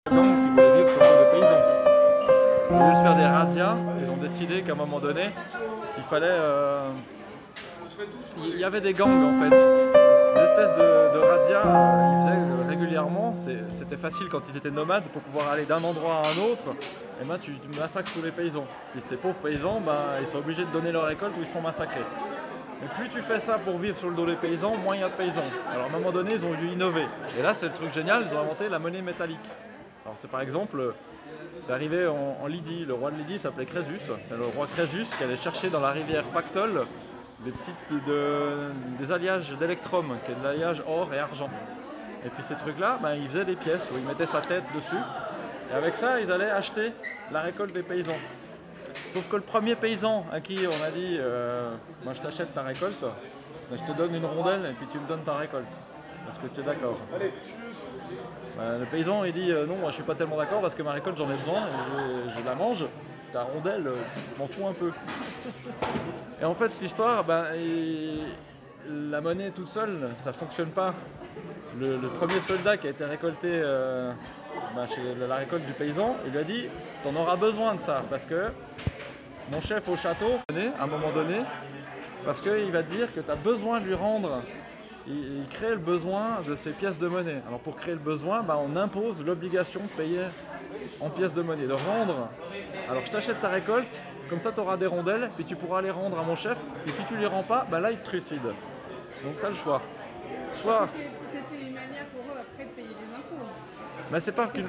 Gang qui voulaient vivre sur le dos des paysans. Au lieu de faire des razzias, ils ont décidé qu'à un moment donné, il fallait... il y avait des gangs en fait. Des espèces de razzias, ils faisaient régulièrement. C'était facile quand ils étaient nomades pour pouvoir aller d'un endroit à un autre. Et ben tu massacres tous les paysans. Et ces pauvres paysans, ils sont obligés de donner leur récolte ou ils sont massacrés. Et plus tu fais ça pour vivre sur le dos des paysans, moins il y a de paysans. Alors à un moment donné, ils ont dû innover. Et là, c'est le truc génial, ils ont inventé la monnaie métallique. Alors c'est par exemple, c'est arrivé en Lydie, le roi de Lydie s'appelait Crésus. C'est le roi Crésus qui allait chercher dans la rivière Pactole des alliages d'électrum, qui est de l'alliage or et argent. Et puis ces trucs-là, ils faisaient des pièces où ils mettaient sa tête dessus. Et avec ça, ils allaient acheter la récolte des paysans. Sauf que le premier paysan à qui on a dit moi je t'achète ta récolte, je te donne une rondelle et puis tu me donnes ta récolte. Est-ce que tu es d'accord? Le paysan il dit non, moi je suis pas tellement d'accord parce que ma récolte j'en ai besoin, je la mange, ta rondelle, je m'en fous un peu. Et en fait cette histoire, la monnaie toute seule, ça fonctionne pas. Le premier soldat qui a été récolté chez la récolte du paysan, il lui a dit t'en auras besoin de ça parce que mon chef au château, à un moment donné, parce qu'il va te dire que tu as besoin de lui rendre. Il crée le besoin de ces pièces de monnaie. Alors pour créer le besoin, on impose l'obligation de payer en pièces de monnaie, de rendre. Alors je t'achète ta récolte, comme ça tu auras des rondelles, puis tu pourras les rendre à mon chef, et si tu ne les rends pas, là il te trucide. Donc tu as le choix. Soit... C'était une manière pour eux après de payer des impôts. C'est pas qu'une...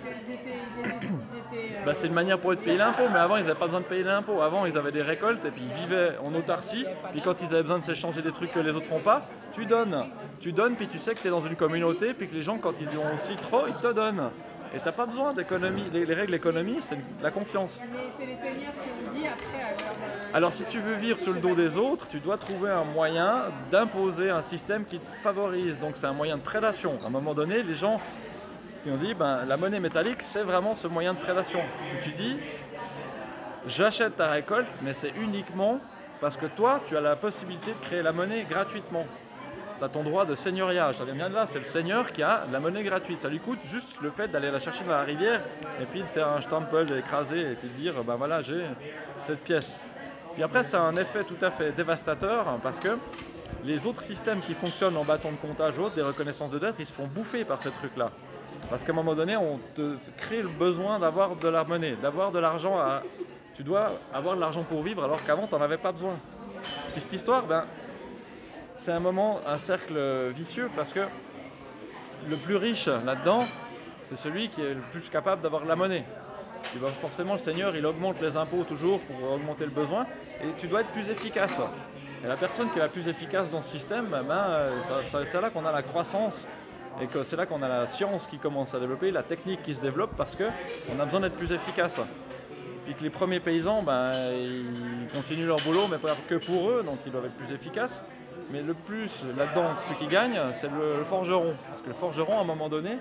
Sinon, c'est une manière pour eux de payer l'impôt, mais avant ils n'avaient pas besoin de payer l'impôt. Avant ils avaient des récoltes et puis ils vivaient en autarcie. Puis quand ils avaient besoin de s'échanger des trucs que les autres n'ont pas, tu donnes. Tu donnes puis tu sais que tu es dans une communauté, puis que les gens quand ils ont aussi trop, ils te donnent. Et t'as pas besoin d'économie. Les règles d'économie, c'est la confiance. Mais c'est les seigneurs qui ont dit après alors si tu veux vivre sur le dos des autres, tu dois trouver un moyen d'imposer un système qui te favorise. Donc c'est un moyen de prédation. À un moment donné, les gens qui ont dit la monnaie métallique, c'est vraiment ce moyen de prédation. Si tu dis j'achète ta récolte, mais c'est uniquement parce que toi, tu as la possibilité de créer la monnaie gratuitement. Tu as ton droit de seigneuriat, ça vient bien de là, c'est le seigneur qui a la monnaie gratuite. Ça lui coûte juste le fait d'aller la chercher dans la rivière et puis de faire un stempel, d'écraser et puis de dire voilà, j'ai cette pièce. Puis après, ça a un effet tout à fait dévastateur parce que les autres systèmes qui fonctionnent en bâton de comptage ou autres, des reconnaissances de dette, ils se font bouffer par ces trucs-là. Parce qu'à un moment donné, on te crée le besoin d'avoir de la monnaie, d'avoir de l'argent. Tu dois avoir de l'argent pour vivre alors qu'avant, tu n'en avais pas besoin. Puis cette histoire, c'est un cercle vicieux parce que le plus riche là-dedans, c'est celui qui est le plus capable d'avoir de la monnaie. Forcément, le seigneur, il augmente les impôts toujours pour augmenter le besoin et tu dois être plus efficace. Et la personne qui est la plus efficace dans ce système, c'est là qu'on a la croissance. Et que c'est là qu'on a la science qui commence à développer, la technique qui se développe parce qu'on a besoin d'être plus efficace. Puis que les premiers paysans, ils continuent leur boulot, mais pas que pour eux, donc ils doivent être plus efficaces. Mais le plus là-dedans, ceux qui gagnent, c'est le forgeron. Parce que le forgeron, à un moment donné,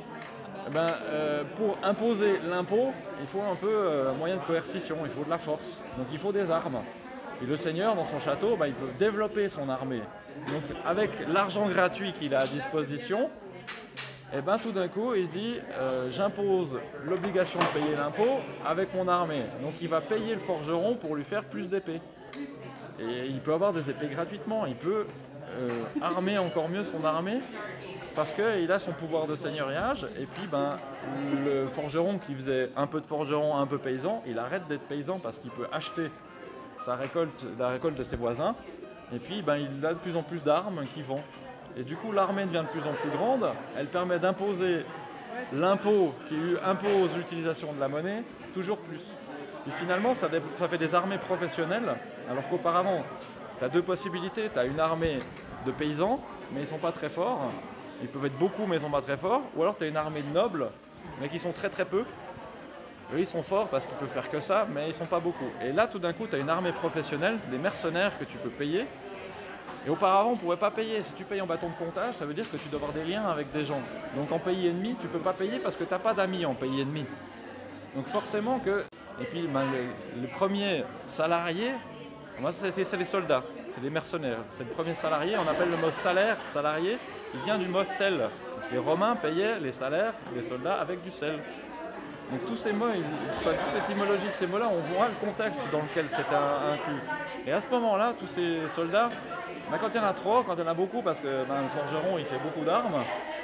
pour imposer l'impôt, il faut un peu un moyen de coercition, il faut de la force. Donc il faut des armes. Et le seigneur, dans son château, il peut développer son armée. Donc avec l'argent gratuit qu'il a à disposition, tout d'un coup, il dit j'impose l'obligation de payer l'impôt avec mon armée. Donc il va payer le forgeron pour lui faire plus d'épées. Et il peut avoir des épées gratuitement. Il peut armer encore mieux son armée parce qu'il a son pouvoir de seigneuriage. Et puis le forgeron qui faisait un peu de forgeron, un peu paysan, il arrête d'être paysan parce qu'il peut acheter la récolte de ses voisins. Et puis il a de plus en plus d'armes qu'il vend. Et du coup, l'armée devient de plus en plus grande. Elle permet d'imposer l'impôt qui impose l'utilisation de la monnaie toujours plus. Et finalement, ça fait des armées professionnelles, alors qu'auparavant, tu as deux possibilités. Tu as une armée de paysans, mais ils ne sont pas très forts. Ils peuvent être beaucoup, mais ils ne sont pas très forts. Ou alors tu as une armée de nobles, mais qui sont très très peu. Eux, ils sont forts parce qu'ils peuvent faire que ça, mais ils ne sont pas beaucoup. Et là, tout d'un coup, tu as une armée professionnelle, des mercenaires que tu peux payer. Et auparavant, on ne pouvait pas payer. Si tu payes en bâton de comptage, ça veut dire que tu dois avoir des liens avec des gens. Donc en pays ennemi, tu ne peux pas payer parce que tu n'as pas d'amis en pays ennemi. Donc forcément que... Et puis les premiers salariés, c'est les soldats, c'est les mercenaires. C'est le premier salarié, on appelle le mot salaire, salarié. il vient du mot sel. Parce que les Romains payaient les salaires des soldats avec du sel. Donc tous ces mots, toute l'étymologie de ces mots-là, on voit le contexte dans lequel c'était inclus. Et à ce moment-là, tous ces soldats, quand il y en a trop, quand il y en a beaucoup, parce que le forgeron il fait beaucoup d'armes,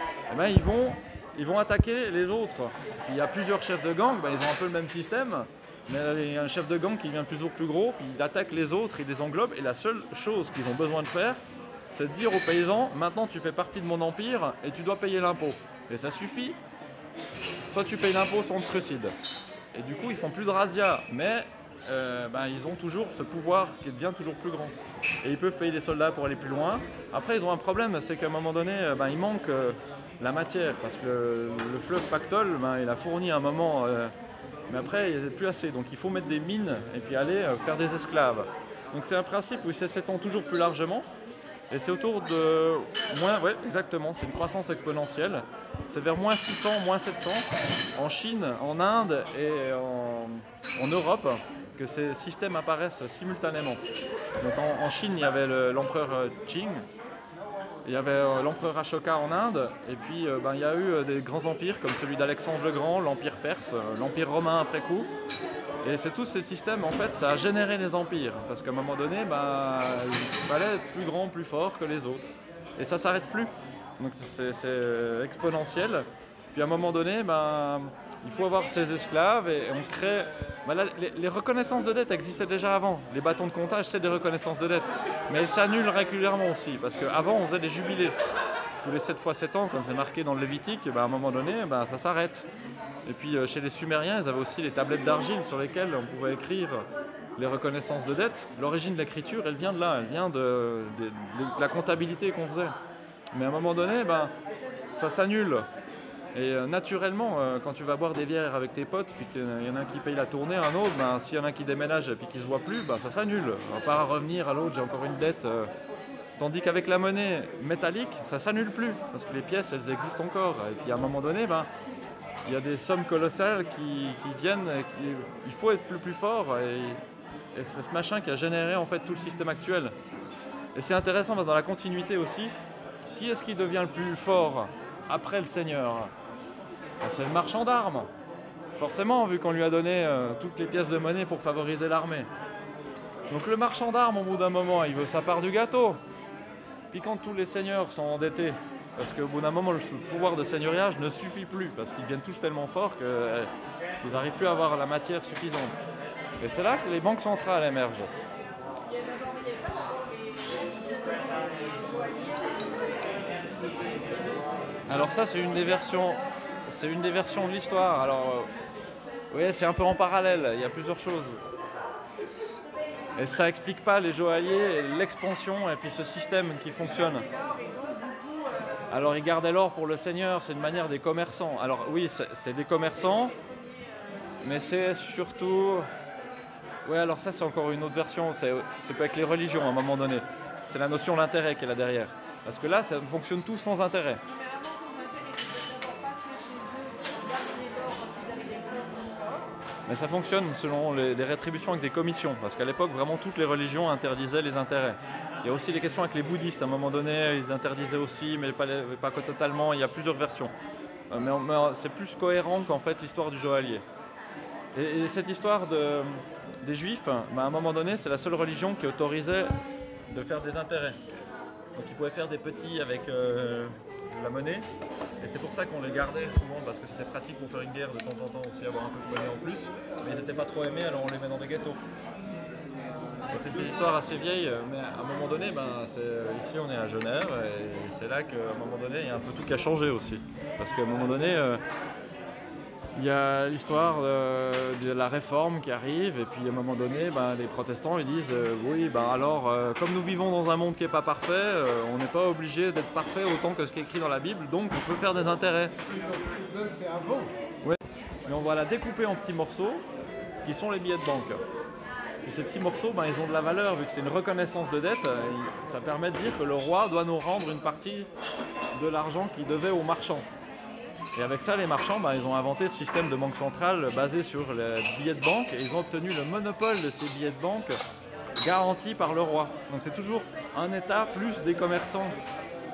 ils vont attaquer les autres. Il y a plusieurs chefs de gang, ils ont un peu le même système, mais il y a un chef de gang qui devient toujours plus gros, puis il attaque les autres, il les englobe, et la seule chose qu'ils ont besoin de faire, c'est de dire aux paysans, maintenant tu fais partie de mon empire et tu dois payer l'impôt. Et ça suffit. Soit tu payes l'impôt, soit on te trucide. Et du coup, ils font plus de razzia, mais ils ont toujours ce pouvoir qui devient toujours plus grand. Et ils peuvent payer des soldats pour aller plus loin. Après, ils ont un problème, c'est qu'à un moment donné, il manque la matière, parce que le fleuve Pactole, il a fourni à un moment, mais après, il n'y a plus assez. Donc il faut mettre des mines et puis aller faire des esclaves. Donc c'est un principe où il s'étend toujours plus largement. Et c'est autour de exactement, c'est une croissance exponentielle. C'est vers moins 600, moins 700 en Chine, en Inde et en Europe que ces systèmes apparaissent simultanément. Donc en Chine, il y avait l'empereur Qing, il y avait l'empereur Ashoka en Inde, et puis il y a eu des grands empires comme celui d'Alexandre le Grand, l'empire perse, l'empire romain après coup. Et c'est tous ces systèmes, en fait, ça a généré des empires. Parce qu'à un moment donné, il fallait être plus grand, plus fort que les autres. Et ça ne s'arrête plus. Donc c'est exponentiel. Puis à un moment donné, il faut avoir ces esclaves et on crée... les reconnaissances de dette existaient déjà avant. Les bâtons de comptage, c'est des reconnaissances de dette. Mais elles s'annulent régulièrement aussi. Parce qu'avant, on faisait des jubilés. Tous les 7 fois 7 ans, comme c'est marqué dans le Lévitique, à un moment donné, ça s'arrête. Et puis chez les Sumériens, ils avaient aussi les tablettes d'argile sur lesquelles on pouvait écrire les reconnaissances de dette. L'origine de l'écriture, elle vient de là, elle vient de la comptabilité qu'on faisait. Mais à un moment donné, ça s'annule. Et naturellement, quand tu vas boire des bières avec tes potes, puis qu'il y en a un qui paye la tournée, un autre, s'il y en a un qui déménage et puis qui ne se voit plus, ça s'annule. On va pas revenir à l'autre, j'ai encore une dette. Tandis qu'avec la monnaie métallique, ça s'annule plus, parce que les pièces, elles existent encore. Et puis à un moment donné, il y a des sommes colossales qui viennent, il faut être plus fort, et c'est ce machin qui a généré en fait tout le système actuel. Et c'est intéressant parce que dans la continuité aussi, qui est-ce qui devient le plus fort après le seigneur? C'est le marchand d'armes, forcément, vu qu'on lui a donné toutes les pièces de monnaie pour favoriser l'armée. Donc le marchand d'armes, au bout d'un moment, il veut sa part du gâteau. Puis quand tous les seigneurs sont endettés, parce qu'au bout d'un moment, le pouvoir de seigneuriage ne suffit plus, parce qu'ils deviennent tous tellement forts qu'ils n'arrivent plus à avoir la matière suffisante. Et c'est là que les banques centrales émergent. Alors ça, c'est une des versions de l'histoire. Alors, oui, c'est un peu en parallèle, il y a plusieurs choses. Et ça n'explique pas les joailliers, l'expansion et puis ce système qui fonctionne. Alors ils gardaient l'or pour le seigneur, c'est une manière des commerçants. Alors oui, c'est des commerçants, mais c'est surtout... Oui, alors ça c'est encore une autre version, c'est pas avec les religions à un moment donné. C'est la notion de l'intérêt qui est là derrière. Parce que là, ça fonctionne tout sans intérêt. Mais ça fonctionne selon des rétributions avec des commissions, parce qu'à l'époque, vraiment, toutes les religions interdisaient les intérêts. Il y a aussi des questions avec les bouddhistes, à un moment donné, ils interdisaient aussi, mais pas totalement, il y a plusieurs versions. Mais c'est plus cohérent qu'en fait l'histoire du joaillier. Et cette histoire des juifs, à un moment donné, c'est la seule religion qui autorisait de faire des intérêts. Donc ils pouvaient faire des petits avec la monnaie, et c'est pour ça qu'on les gardait souvent, parce que c'était pratique pour faire une guerre de temps en temps aussi, avoir un peu de monnaie en plus, mais ils n'étaient pas trop aimés, alors on les met dans des gâteaux. C'est une histoire assez vieille, mais à un moment donné, ici on est à Genève, et c'est là qu'à un moment donné, il y a un peu tout qui a changé aussi. Parce qu'à un moment donné, il y a l'histoire de la réforme qui arrive, et puis à un moment donné, les protestants ils disent comme nous vivons dans un monde qui n'est pas parfait, on n'est pas obligé d'être parfait autant que ce qui est écrit dans la Bible, donc on peut faire des intérêts. Ils veulent faire avant. Ouais. Mais on va la découper en petits morceaux, qui sont les billets de banque. Et ces petits morceaux, ils ont de la valeur, vu que c'est une reconnaissance de dette, ça permet de dire que le roi doit nous rendre une partie de l'argent qu'il devait aux marchands. Et avec ça, les marchands, ils ont inventé ce système de banque centrale basé sur les billets de banque, et ils ont obtenu le monopole de ces billets de banque garantis par le roi. Donc c'est toujours un État plus des commerçants.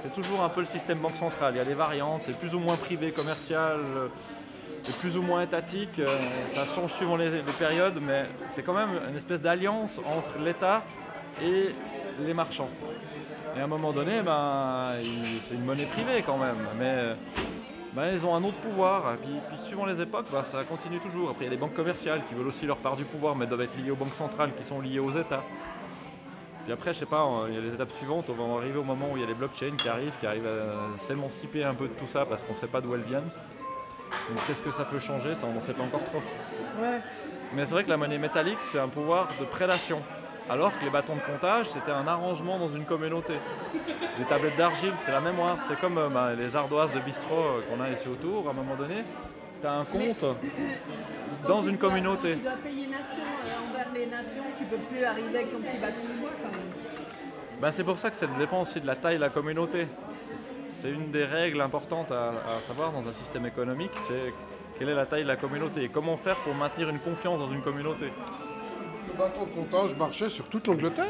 c'est toujours un peu le système banque centrale. Il y a des variantes, c'est plus ou moins privé, commercial, c'est plus ou moins étatique. Ça change suivant les périodes, mais c'est quand même une espèce d'alliance entre l'État et les marchands. Et à un moment donné, c'est une monnaie privée quand même, mais ils ont un autre pouvoir. Et puis suivant les époques, ça continue toujours. Après, il y a les banques commerciales qui veulent aussi leur part du pouvoir, mais doivent être liées aux banques centrales qui sont liées aux États. Puis après, je sais pas, il y a les étapes suivantes. On va arriver au moment où il y a les blockchains qui arrivent à s'émanciper un peu de tout ça parce qu'on ne sait pas d'où elles viennent. Donc qu'est-ce que ça peut changer, ça on n'en sait pas encore trop. Ouais. Mais c'est vrai que la monnaie métallique, c'est un pouvoir de prédation. Alors que les bâtons de comptage, c'était un arrangement dans une communauté. Les tablettes d'argile, c'est la mémoire. C'est comme les ardoises de bistrot qu'on a ici autour. À un moment donné, tu as un compte dans une communauté. Tu dois payer nation envers les nations. Tu peux plus arriver avec ton petit bâton de bois quand même. C'est pour ça que ça dépend aussi de la taille de la communauté. C'est une des règles importantes à savoir dans un système économique, c'est quelle est la taille de la communauté et comment faire pour maintenir une confiance dans une communauté. Le bâton de comptage marchait sur toute l'Angleterre.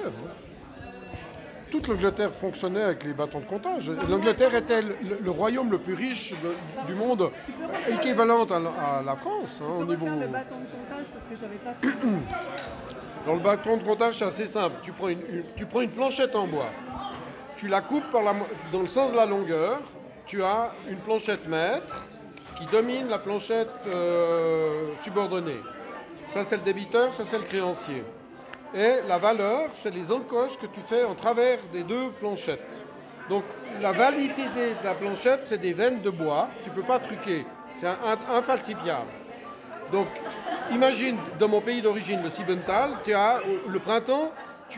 Toute l'Angleterre fonctionnait avec les bâtons de comptage. L'Angleterre était le royaume le plus riche du monde, équivalent à la France. Au Tu peux niveau... refaire le bâton de comptage parce que j'avais pas fait. Dans le bâton de comptage, c'est assez simple. Tu prends une planchette en bois, tu la coupes dans le sens de la longueur, tu as une planchette mètre qui domine la planchette subordonnée. Ça, c'est le débiteur, ça, c'est le créancier. Et la valeur, c'est les encoches que tu fais en travers des deux planchettes. Donc, la validité de la planchette, c'est des veines de bois. Tu ne peux pas truquer. C'est infalsifiable. Donc, imagine, dans mon pays d'origine, le Siebental, le printemps,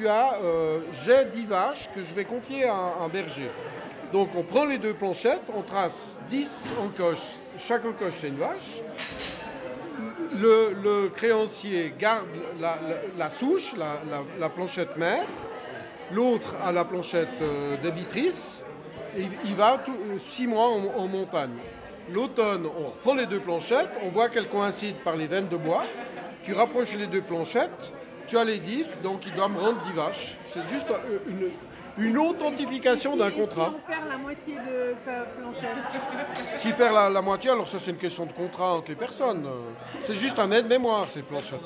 j'ai 10 vaches que je vais confier à un berger. Donc, on prend les deux planchettes, on trace 10 encoches. Chaque encoche, c'est une vache. Le créancier garde la souche, la planchette mètre, l'autre a la planchette débitrice, et il va 6 mois en montagne. L'automne, on reprend les deux planchettes, on voit qu'elles coïncident par les veines de bois, tu rapproches les deux planchettes, tu as les 10, donc il doit me rendre 10 vaches. C'est juste une authentification d'un contrat. Si on perd la moitié de sa planchette. S'il perd la moitié, alors ça c'est une question de contrat entre les personnes. C'est juste un aide-mémoire ces planchettes.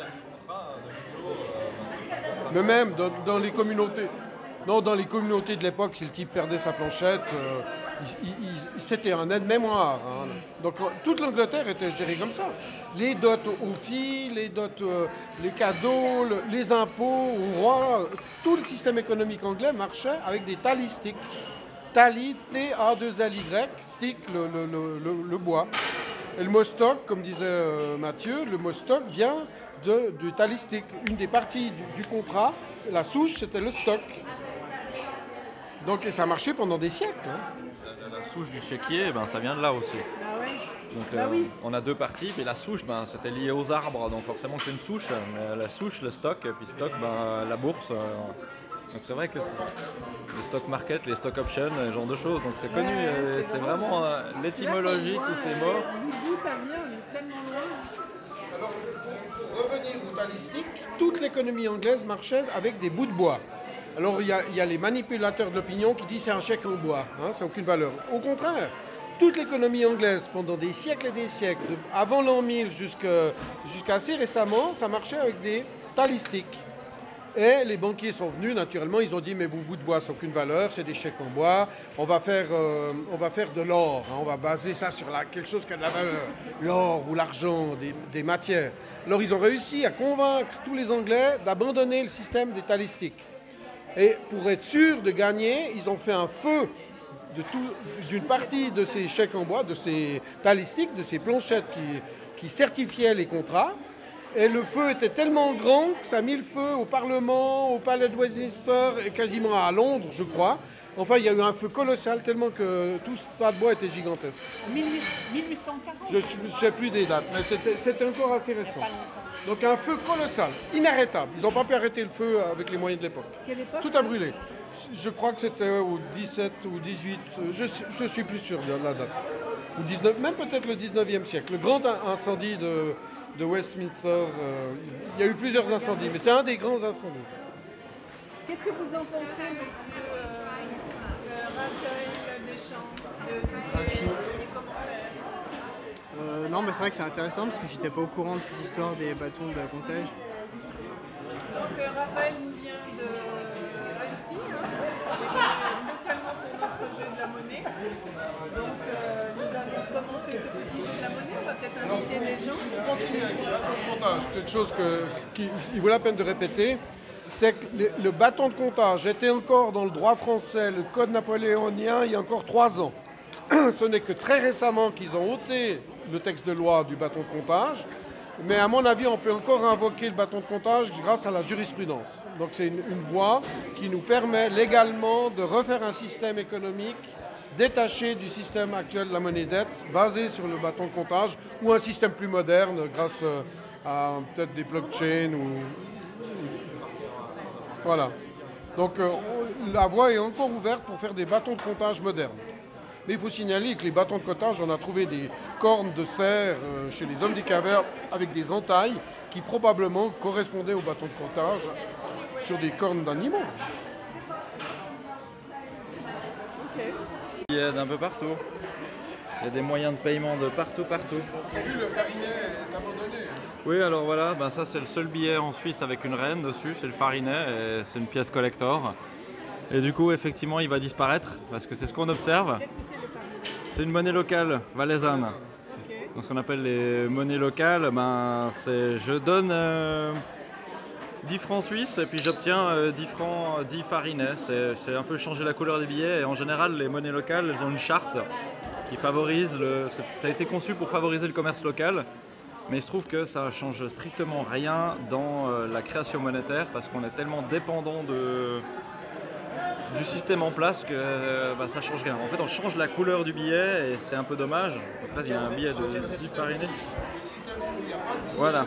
Mais même dans les communautés. Non, dans les communautés de l'époque, si le type perdait sa planchette, c'était un aide-mémoire. Donc toute l'Angleterre était gérée comme ça. Les dots aux filles, les dots, les cadeaux, les impôts au roi, tout le système économique anglais marchait avec des talistiques. Tali, T-A-2-L-Y, stick, le bois. Et le mot stock, comme disait Mathieu, le mot stock vient du talistique. Une des parties du contrat, la souche, c'était le stock. Donc, et ça a marché pendant des siècles. La souche du chéquier, ça vient de là aussi. Ah ouais. Donc, Oui. on a deux parties, puis la souche, c'était lié aux arbres, donc forcément c'est une souche. Mais la souche, le stock, puis stock, la bourse. Donc c'est vrai que le stock market, les stock options, ce genre de choses, donc c'est connu. C'est vraiment l'étymologie, tous ces mots. D'où ça vient, on est tellement loin. Alors, pour revenir au talistique, toute l'économie anglaise marchait avec des bouts de bois. Alors, il y a les manipulateurs de l'opinion qui disent c'est un chèque en bois, ça n'a aucune valeur. Au contraire, toute l'économie anglaise, pendant des siècles et des siècles, avant l'an 1000 jusqu'à assez récemment, ça marchait avec des talistiques. Et les banquiers sont venus, naturellement, ils ont dit mais vos bouts de bois, ça n'a aucune valeur, c'est des chèques en bois, on va faire de l'or, on va baser ça sur quelque chose qui a de la valeur, l'or ou l'argent, des matières. Alors ils ont réussi à convaincre tous les Anglais d'abandonner le système des talistiques. Et pour être sûr de gagner, ils ont fait un feu d'une partie de ces chèques en bois, de ces talistiques, de ces planchettes qui certifiaient les contrats. Et le feu était tellement grand que ça a mis le feu au Parlement, au palais de Westminster et quasiment à Londres, je crois. Enfin, il y a eu un feu colossal tellement que tout ce tas de bois était gigantesque. 1840. Je ne sais plus des dates, mais c'était encore assez récent. Donc un feu colossal, inarrêtable. Ils n'ont pas pu arrêter le feu avec les moyens de l'époque. Quelle époque? Tout a brûlé. Je crois que c'était au 17 ou 18, je suis plus sûr de la date. Ou 19, même peut-être le 19e siècle. Le grand incendie de Westminster, il y a eu plusieurs incendies, mais c'est un des grands incendies. Qu'est-ce que vous en pensez, monsieur Rathel? infini. Non, mais c'est vrai que c'est intéressant parce que j'étais pas au courant de cette histoire des bâtons de comptage. Donc Raphaël nous vient de Annecy, spécialement pour notre jeu de la monnaie. Donc nous allons commencer ce petit jeu de la monnaie, on va peut-être inviter des gens. On continue avec le bâton de comptage. Quelque chose qui vaut la peine de répéter, c'est que le bâton de comptage était encore dans le droit français, le code napoléonien, il y a encore 3 ans. Ce n'est que très récemment qu'ils ont ôté le texte de loi du bâton de comptage. Mais à mon avis, on peut encore invoquer le bâton de comptage grâce à la jurisprudence. Donc c'est une voie qui nous permet légalement de refaire un système économique détaché du système actuel de la monnaie dette, basé sur le bâton de comptage, ou un système plus moderne grâce à peut-être des blockchains Voilà. Donc la voie est encore ouverte pour faire des bâtons de comptage modernes. Mais il faut signaler que les bâtons de comptage, on a trouvé des cornes de cerf chez les hommes des cavernes avec des entailles qui probablement correspondaient aux bâtons de comptage sur des cornes d'animaux. Il y a d'un peu partout. Il y a des moyens de paiement de partout. T'as vu, le farinet est abandonné. Oui, alors voilà, ben ça c'est le seul billet en Suisse avec une reine dessus, c'est le farinet, et c'est une pièce collector. Et du coup, effectivement, il va disparaître, parce que c'est ce qu'on observe. Qu'est-ce que c'est le farinet? C'est une monnaie locale valaisanne. Ok. Donc ce qu'on appelle les monnaies locales, ben, c'est je donne 10 francs suisses et puis j'obtiens 10 francs, 10 farinets. C'est un peu changer la couleur des billets, et en général, les monnaies locales, elles ont une charte qui favorise ça a été conçu pour favoriser le commerce local. Mais il se trouve que ça ne change strictement rien dans la création monétaire parce qu'on est tellement dépendant du système en place que ça ne change rien. En fait, on change la couleur du billet et c'est un peu dommage. Donc là, il y a un billet de 10 farinés. Voilà.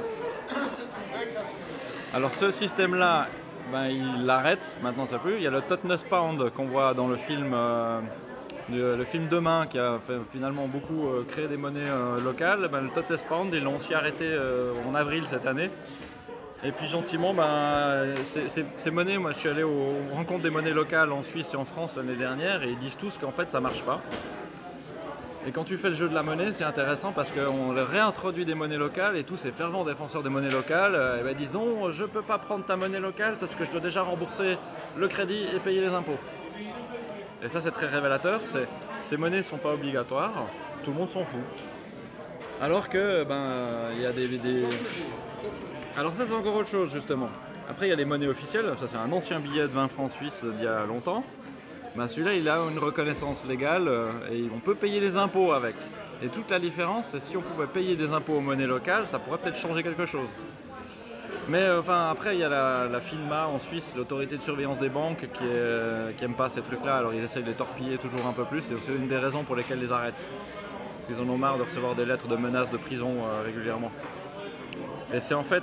Alors ce système-là, il l'arrête, maintenant ça peut. Il y a le Totnes Pound qu'on voit dans le film Demain qui a finalement beaucoup créé des monnaies locales. Le Totnes Pound, ils l'ont aussi arrêté en avril cette année. Et puis gentiment, ces monnaies, moi je suis allé aux rencontres des monnaies locales en Suisse et en France l'année dernière et ils disent tous qu'en fait ça marche pas. Et quand tu fais le jeu de la monnaie, c'est intéressant parce qu'on réintroduit des monnaies locales et tous ces fervents défenseurs des monnaies locales disons je peux pas prendre ta monnaie locale parce que je dois déjà rembourser le crédit et payer les impôts. Et ça c'est très révélateur, ces monnaies ne sont pas obligatoires, tout le monde s'en fout. Alors que il y a des... Alors ça c'est encore autre chose justement. Après il y a les monnaies officielles, ça c'est un ancien billet de 20 francs suisses d'il y a longtemps. Celui-là il a une reconnaissance légale et on peut payer les impôts avec. Et toute la différence c'est si on pouvait payer des impôts aux monnaies locales, ça pourrait peut-être changer quelque chose. Mais après il y a la FINMA en Suisse, l'autorité de surveillance des banques qui aime pas ces trucs-là, alors ils essayent de les torpiller toujours un peu plus, et c'est une des raisons pour lesquelles ils les arrêtent. Parce qu'ils en ont marre de recevoir des lettres de menaces de prison régulièrement. Et c'est en fait,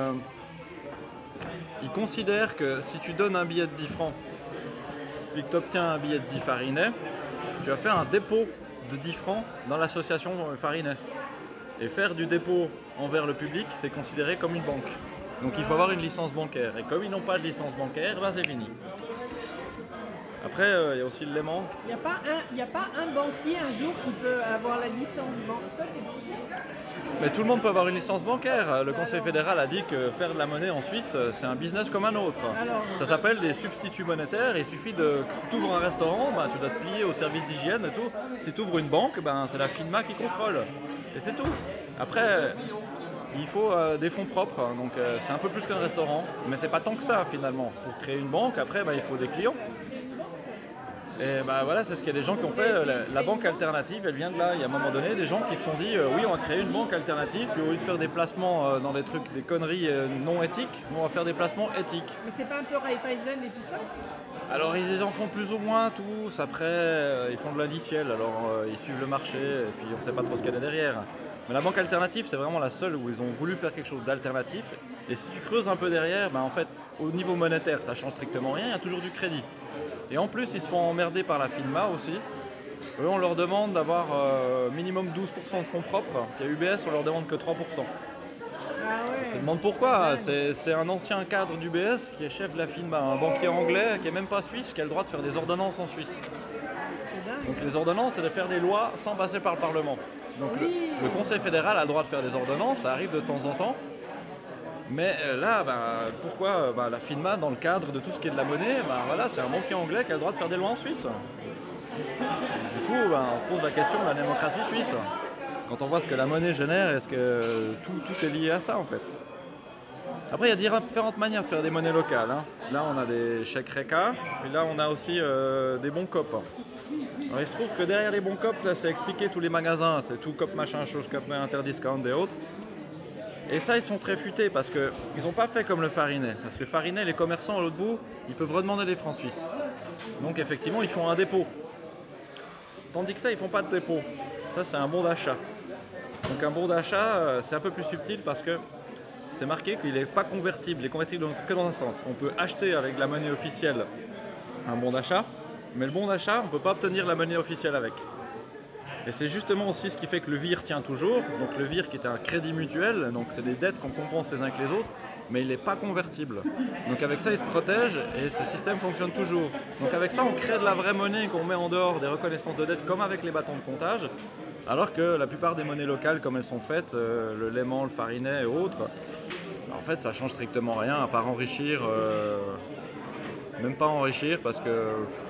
ils considèrent que si tu donnes un billet de 10 francs, puis que tu obtiens un billet de 10 farinets, tu vas faire un dépôt de 10 francs dans l'association Farinet. Et faire du dépôt envers le public, c'est considéré comme une banque. Donc il faut avoir une licence bancaire. Et comme ils n'ont pas de licence bancaire, c'est fini. Après, il y a aussi le léman. Il n'y a pas un banquier un jour qui peut avoir la licence bancaire. Mais tout le monde peut avoir une licence bancaire. Le Conseil fédéral a dit que faire de la monnaie en Suisse, c'est un business comme un autre. Ça s'appelle des substituts monétaires. Il suffit si tu ouvres un restaurant, tu dois te plier au service d'hygiène et tout. Si tu ouvres une banque, c'est la FINMA qui contrôle. Et c'est tout. Après, il faut des fonds propres. Donc c'est un peu plus qu'un restaurant. Mais c'est pas tant que ça finalement. Pour créer une banque, après, il faut des clients. Et voilà, c'est ce qu'il y a des gens qui ont fait. La banque alternative, elle vient de là. Il y a un moment donné des gens qui se sont dit oui, on va créer une banque alternative, puis au lieu de faire des placements dans des trucs, des conneries non éthiques, nous on va faire des placements éthiques. Mais c'est pas un peu Raiffeisen et tout ça? Alors ils en font plus ou moins tous, après ils font de l'indiciel, alors ils suivent le marché et puis on sait pas trop ce qu'il y a derrière. Mais la banque alternative, c'est vraiment la seule où ils ont voulu faire quelque chose d'alternatif. Et si tu creuses un peu derrière, en fait, au niveau monétaire, ça change strictement rien, il y a toujours du crédit. Et en plus, ils se font emmerder par la FINMA aussi. Eux, on leur demande d'avoir minimum 12% de fonds propres. Puis à UBS, on leur demande que 3%. Ah ouais. On se demande pourquoi. C'est un ancien cadre d'UBS qui est chef de la FINMA, un banquier anglais qui n'est même pas suisse, qui a le droit de faire des ordonnances en Suisse. C'est dingue. Donc les ordonnances, c'est de faire des lois sans passer par le Parlement. Donc le Conseil fédéral a le droit de faire des ordonnances, ça arrive de temps en temps. Mais là, pourquoi la FINMA, dans le cadre de tout ce qui est de la monnaie, voilà, c'est un banquier anglais qui a le droit de faire des lois en Suisse. Du coup, on se pose la question de la démocratie suisse. Quand on voit ce que la monnaie génère, est-ce que tout est lié à ça en fait? Après, il y a différentes manières de faire des monnaies locales. Hein. Là, on a des chèques RECA, et là, on a aussi des bons COP. Alors, il se trouve que derrière les bons COP, là, c'est expliqué tous les magasins, c'est tout COP machin, chose COP, Interdiscount et autres. Et ça, ils sont très futés parce qu'ils n'ont pas fait comme le Farinet. Parce que le Farinet, les commerçants à l'autre bout, ils peuvent redemander des francs suisses. Donc, effectivement, ils font un dépôt. Tandis que ça, ils ne font pas de dépôt. Ça, c'est un bon d'achat. Donc, un bon d'achat, c'est un peu plus subtil parce que c'est marqué qu'il n'est pas convertible. Il est convertible que dans un sens. On peut acheter avec la monnaie officielle un bon d'achat, mais le bon d'achat, on ne peut pas obtenir la monnaie officielle avec. Et c'est justement aussi ce qui fait que le VIR tient toujours. Donc le VIR qui est un crédit mutuel, donc c'est des dettes qu'on compense les uns avec les autres, mais il n'est pas convertible. Donc avec ça, il se protège et ce système fonctionne toujours. Donc avec ça, on crée de la vraie monnaie qu'on met en dehors des reconnaissances de dette comme avec les bâtons de comptage. Alors que la plupart des monnaies locales, comme elles sont faites, le Léman, le Farinet et autres, en fait, ça change strictement rien à part enrichir, même pas enrichir parce que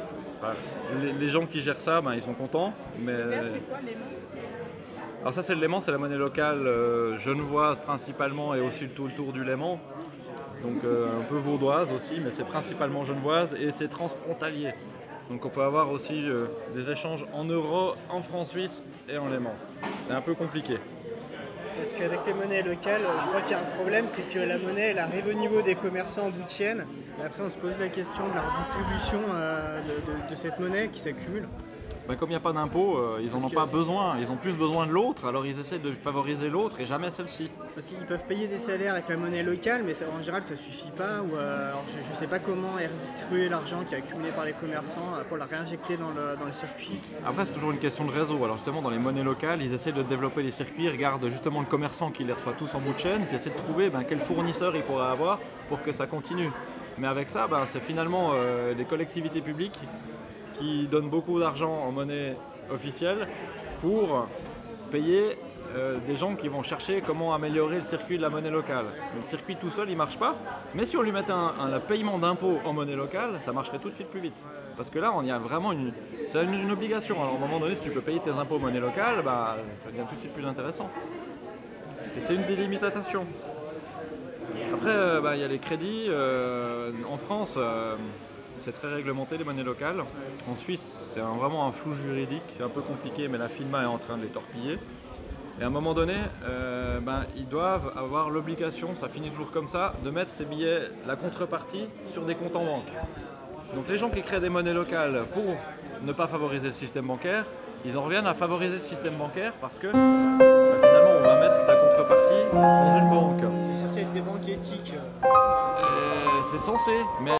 les gens qui gèrent ça, ils sont contents. Mais C'est quoi les noms? alors ça, c'est le Léman, c'est la monnaie locale genevoise principalement et aussi tout le tour du Léman. Donc un peu vaudoise aussi, mais c'est principalement genevoise et c'est transfrontalier. Donc on peut avoir aussi des échanges en euros, en francs suisses et en Léman. C'est un peu compliqué. Parce qu'avec les monnaies locales, je crois qu'il y a un problème, c'est que la monnaie, elle arrive au niveau des commerçants en bout de chaîne. Et après, on se pose la question de la redistribution de cette monnaie qui s'accumule. Comme il n'y a pas d'impôt, ils n'en ont pas besoin. Ils ont plus besoin de l'autre, alors ils essaient de favoriser l'autre et jamais celle-ci. Parce qu'ils peuvent payer des salaires avec la monnaie locale, mais en général, ça ne suffit pas. Alors, je ne sais pas comment est redistribué l'argent qui est accumulé par les commerçants pour la réinjecter dans le circuit. Après, c'est toujours une question de réseau. Alors justement, dans les monnaies locales, ils essaient de développer les circuits. Ils regardent justement le commerçant qui les reçoit tous en bout de chaîne, puis essaient de trouver quel fournisseur il pourrait avoir pour que ça continue. Mais avec ça, c'est finalement des collectivités publiques qui donnent beaucoup d'argent en monnaie officielle pour payer des gens qui vont chercher comment améliorer le circuit de la monnaie locale. Le circuit tout seul, il ne marche pas, mais si on lui mettait un paiement d'impôts en monnaie locale, ça marcherait tout de suite plus vite. Parce que là, on y a vraiment c'est une obligation. Alors à un moment donné, si tu peux payer tes impôts en monnaie locale, ça devient tout de suite plus intéressant. Et c'est une délimitation. Après, il y a les crédits. En France, c'est très réglementé les monnaies locales. En Suisse, c'est vraiment un flou juridique, un peu compliqué, mais la FINMA est en train de les torpiller. Et à un moment donné, ils doivent avoir l'obligation, ça finit toujours comme ça, de mettre ces billets, la contrepartie, sur des comptes en banque. Donc les gens qui créent des monnaies locales pour ne pas favoriser le système bancaire, ils en reviennent à favoriser le système bancaire parce que finalement on va mettre la contrepartie dans une banque. C'est censé être des banques éthiques. C'est censé, mais